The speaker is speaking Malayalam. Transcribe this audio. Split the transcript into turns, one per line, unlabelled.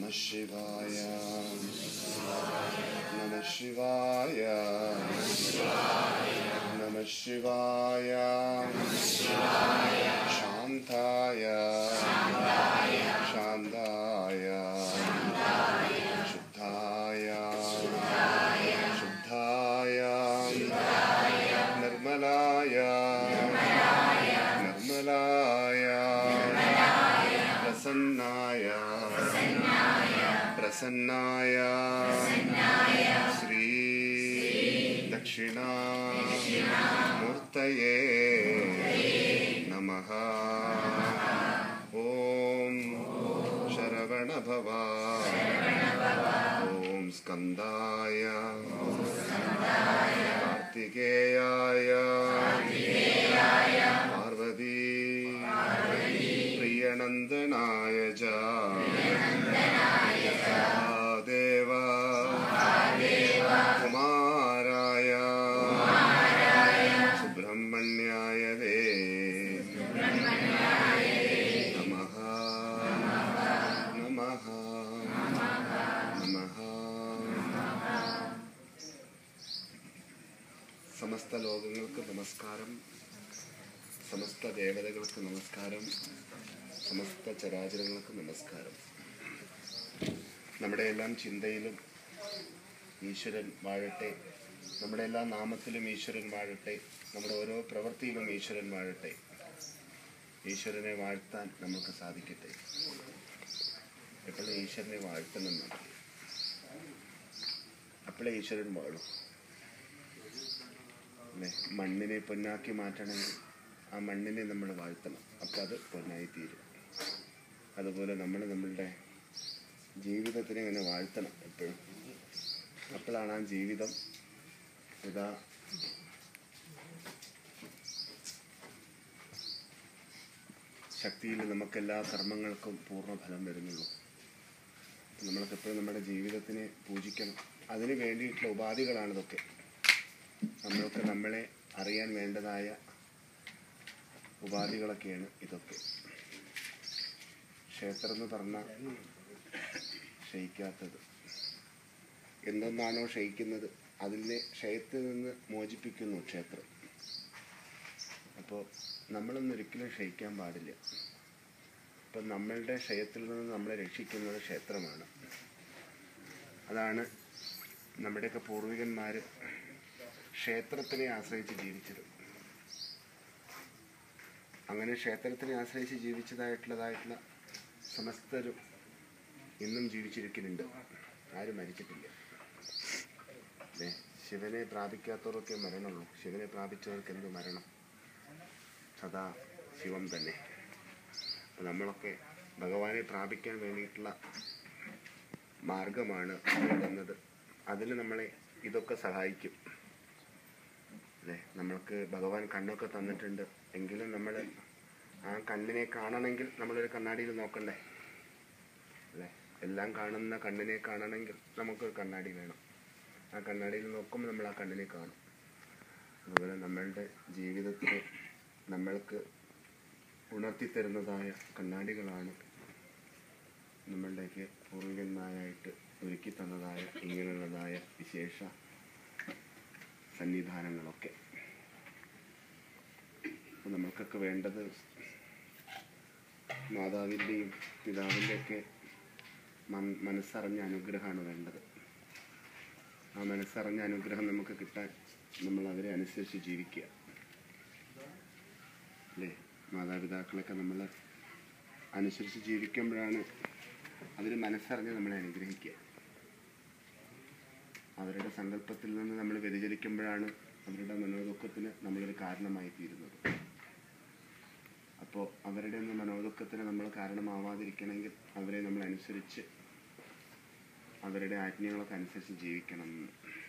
Namah Shivaya. Namah Shivaya. Namah Shivaya. Shantaya. Shantaya. Shuddhaya. Shuddhaya. Nirmalaya. Nirmalaya. Prasannaya. Prasannaya. Sri Dakshina Murtaye Namaha. Om Sharavana Bhava. Om Skandaya Kartikeyaya Parvati Priyanandanaya Ja Deva Kumaraya Subramanyaya Ve Namaha Namaha Namaha. സമസ്ത ലോകങ്ങൾക്ക് നമസ്കാരം, സമസ്ത ദേവതകൾക്ക് നമസ്കാരം, സമസ്ത ചരാചരങ്ങൾക്ക് നമസ്കാരം. നമ്മുടെ എല്ലാം ചിന്തയിലും ഈശ്വരൻ വാഴട്ടെ, നമ്മുടെ എല്ലാ നാമത്തിലും ഈശ്വരൻ വാഴട്ടെ, നമ്മുടെ ഓരോ പ്രവൃത്തിയിലും ഈശ്വരൻ വാഴട്ടെ. ഈശ്വരനെ വാഴ്ത്താൻ നമുക്ക് സാധിക്കട്ടെ. എപ്പോഴും ഈശ്വരനെ വാഴ്ത്തണമെന്നാണ്, അപ്പോഴേ ഈശ്വരൻ വാഴും. അല്ലേ? മണ്ണിനെ പൊന്നാക്കി മാറ്റണമെങ്കിൽ ആ മണ്ണിനെ നമ്മൾ വാഴ്ത്തണം, അപ്പം അത് പൊന്നായി തീരും. അതുപോലെ നമ്മൾ നമ്മളുടെ ജീവിതത്തിനെ ഇങ്ങനെ വാഴ്ത്തണം എപ്പോഴും. അപ്പോഴാണ് ആ ജീവിതം ശക്തിയിൽ നമുക്കെല്ലാ കർമ്മങ്ങൾക്കും പൂർണ്ണഫലം വരുന്നുള്ളൂ. നമ്മൾക്കെപ്പോഴും നമ്മുടെ ജീവിതത്തിനെ പൂജിക്കണം. അതിന് വേണ്ടിയിട്ടുള്ള ഉപാധികളാണിതൊക്കെ. നമ്മൾക്ക് നമ്മളെ അറിയാൻ വേണ്ടതായ ഉപാധികളൊക്കെയാണ് ഇതൊക്കെ. ക്ഷേത്രം എന്ന് പറഞ്ഞാൽ ക്ഷയിക്കാത്തത്. എന്തൊന്നാണോ ക്ഷയിക്കുന്നത് അതിനെ ക്ഷയത്തിൽ നിന്ന് മോചിപ്പിക്കുന്നു ക്ഷേത്രം. അപ്പോൾ നമ്മളൊന്നും ഒരിക്കലും ക്ഷയിക്കാൻ പാടില്ല. അപ്പം നമ്മളുടെ ക്ഷയത്തിൽ നിന്ന് നമ്മളെ രക്ഷിക്കുന്നത് ക്ഷേത്രമാണ്. അതാണ് നമ്മുടെയൊക്കെ പൂർവികന്മാർ ക്ഷേത്രത്തിനെ ആശ്രയിച്ച് ജീവിച്ചത്. അങ്ങനെ ക്ഷേത്രത്തിനെ ആശ്രയിച്ച് ജീവിച്ചതായിട്ടുള്ള സമസ്തരും ഇന്നും ജീവിച്ചിരിക്കുന്നുണ്ട്. ആരും മരിച്ചിട്ടില്ല. അല്ലേ? ശിവനെ പ്രാപിക്കാത്തവർക്കേ മരണമുള്ളൂ. ശിവനെ പ്രാപിച്ചവർക്ക് എന്ത് മരണം? സദാ ശിവം തന്നെ. അപ്പം നമ്മളൊക്കെ ഭഗവാനെ പ്രാപിക്കാൻ വേണ്ടിയിട്ടുള്ള മാർഗമാണ് തന്നത്. അതിന് നമ്മളെ ഇതൊക്കെ സഹായിക്കും. അല്ലേ? നമ്മൾക്ക് ഭഗവാൻ കണ്ണൊക്കെ തന്നിട്ടുണ്ട് എങ്കിലും നമ്മൾ ആ കണ്ണിനെ കാണണമെങ്കിൽ നമ്മളൊരു കണ്ണാടിയിൽ നോക്കണ്ടേ? അല്ലേ? എല്ലാം കാണുന്ന കണ്ണിനെ കാണണമെങ്കിൽ നമുക്കൊരു കണ്ണാടി വേണം. ആ കണ്ണാടിയിൽ നോക്കുമ്പോൾ നമ്മൾ ആ കണ്ണിനെ കാണും. അതുപോലെ നമ്മളുടെ ജീവിതത്തിൽ നമ്മൾക്ക് ഉണർത്തിത്തരുന്നതായ കണ്ണാടികളാണ് നമ്മളുടെയൊക്കെ പൂർവികന്മാരായിട്ട് ഒരുക്കി തന്നതായ ഇങ്ങനെയുള്ളതായ വിശേഷ സന്നിധാനങ്ങളൊക്കെ. അപ്പോൾ നമ്മൾക്കൊക്കെ വേണ്ടത് മാതാവിൻ്റെയും പിതാവിൻ്റെയൊക്കെ മനസ്സറിഞ്ഞ അനുഗ്രഹമാണ് വേണ്ടത്. ആ മനസ്സറിഞ്ഞ അനുഗ്രഹം നമുക്ക് കിട്ടാൻ നമ്മൾ അവരെ അനുസരിച്ച് ജീവിക്കുക. അല്ലേ? മാതാപിതാക്കളൊക്കെ നമ്മൾ അനുസരിച്ച് ജീവിക്കുമ്പോഴാണ് അവർ മനസ്സറിഞ്ഞ് നമ്മളെ അനുഗ്രഹിക്കുക. അവരുടെ സങ്കല്പത്തിൽ നിന്ന് നമ്മൾ വ്യതിചലിക്കുമ്പോഴാണ് അവരുടെ മനോദുഃഖത്തിന് നമ്മളൊരു കാരണമായി തീരുന്നത്. അപ്പോൾ അവരുടെ ഒന്നും മനോദുഃഖത്തിന് നമ്മൾ കാരണമാവാതിരിക്കണമെങ്കിൽ അവരെ നമ്മൾ അനുസരിച്ച് അവരുടെ ആജ്ഞകളൊക്കെ അനുസരിച്ച് ജീവിക്കണം.